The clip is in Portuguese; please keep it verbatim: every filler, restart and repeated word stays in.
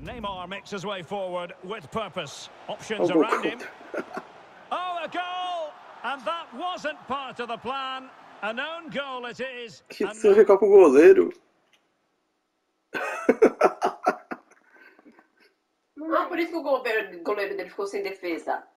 Neymar makes his way forward with purpose. Options around him. Oh, a goal! And that wasn't part of the plan. An own goal it is. Que você ficar pro goleiro. Ah, por isso que o goleiro, goleiro dele ficou sem defesa.